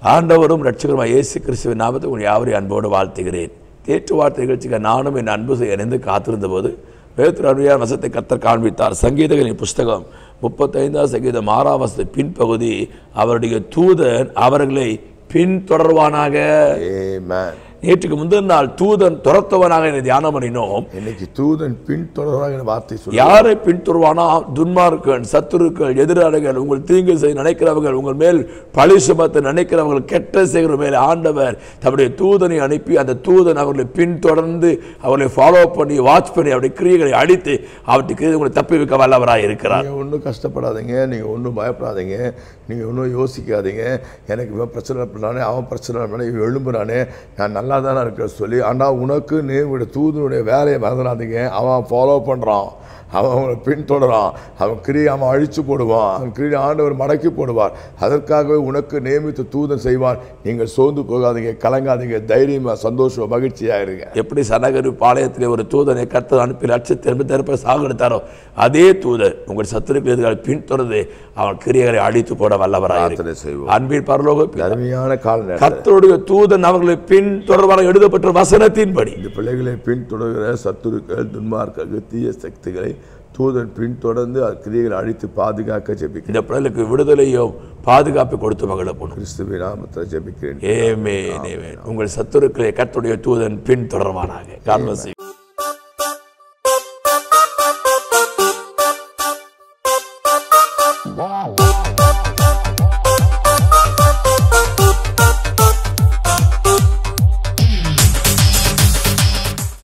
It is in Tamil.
ஆண்டவரும் இரட்சகருமாய் இயேசு கிறிஸ்துவின் நாமத்தை உங்கள் யாவரையும் அன்போடு வாழ்த்துகிறேன். தேற்று வார்த்தை நிகழ்ச்சிக்கு நானும் என் அன்பு இணைந்து காத்திருந்த போது வேதத்தின் அருமையான வசனத்தை கர்த்தர் காண்பித்தார். சங்கீதங்களின் புஸ்தகம் 35 சங்கீதம் 6 வசனத்தின் பின்பகுதி, அவருடைய தூதன் அவர்களை பின்தொடர்வானாக. நேற்றுக்கு முந்தின நாள் தூதன் துரத்துவனாக தியானம் பண்ணினோம். இன்னைக்கு தூதன் பின்தொடர்வாக வார்த்தை சொல்லி, யாரை பின்தொடர்வானா? துன்மார்க்கன், சத்துருக்கள், எதிராளிகள், உங்கள் தீங்கு செய்ய நினைக்கிறவர்கள், உங்கள் மேல் பழி சுமத்த நினைக்கிறவர்கள், கெட்ட செய்கிற மேல் ஆண்டவர் தம்முடைய தூதனை அனுப்பி அந்த தூதன் அவர்களை பின்தொடர்ந்து அவர்களை ஃபாலோ பண்ணி வாட்ச் பண்ணி அவருடைய கிரியைகளை அடித்து அவருடைய கிரியை உங்களை தப்பி வைக்க வல்லவராக இருக்கிறார். நீங்கள் ஒன்றும் கஷ்டப்படாதீங்க, நீங்கள் ஒன்றும் பயப்படாதீங்க, நீங்கள் ஒன்றும் யோசிக்காதீங்க. எனக்கு இவன் பிரச்சனை பண்ணானே, அவன் பிரச்சனை பண்ணானே, இவன் எழும்புறானே, நான் நல்லா தானே இருக்கிற சொல்லி. ஆனால் உனக்கு நீ தூதனுடைய வேலையை மறந்துடாதீங்க. அவன் ஃபாலோ பண்ணுறான், அவன் அவனை பின்தொடரான், அவன் கிரியை அவன் அழிச்சு போடுவான், அவன் கிரியை ஆண்டவர் மடக்கி போடுவார். அதற்காகவே உனக்கு நியமித்த தூதன் செய்வான். நீங்கள் சோர்ந்து போகாதீங்க, கலங்காதீங்க, தைரியமாக சந்தோஷமாக மகிழ்ச்சியாக இருங்க. எப்படி சனகரு பாளையத்திலே ஒரு தூதனை கர்த்தர் அனுப்பி 1,80,000 சாகெடுத்தாரோ அதே தூதர் உங்கள் சத்துருக்கு எதிராக பின்தொடர்ந்து அவன் கிரியைகளை அழித்து போட வல்லவராக செய்வோம். அன்பின் பரலோக அருமையான கால கர்த்தருடைய தூதன் அவர்களை பின்தொடர்வாக எழுதப்பட்ட வசனத்தின்படி இந்த பிள்ளைகளை பின்தொடர்கிற சத்துருக்கள், துன்மார்க்கர்கள், தீய சக்திகளை தூதன் பின்தொடர்ந்து கிரியைகளை அழித்து பாதுகாக்க ஜெபிக்கிறேன். இந்த பிள்ளைகளுக்கு விடுதலையும் பாதுகாப்பு கொடுத்து மகிழப்படும் கிறிஸ்துவின் நாமத்தில் ஜெபிக்கிறேன். ஆமென். உங்கள் சத்துருக்களை கர்த்தருடைய தூதன் பின்தொடர்வானாக.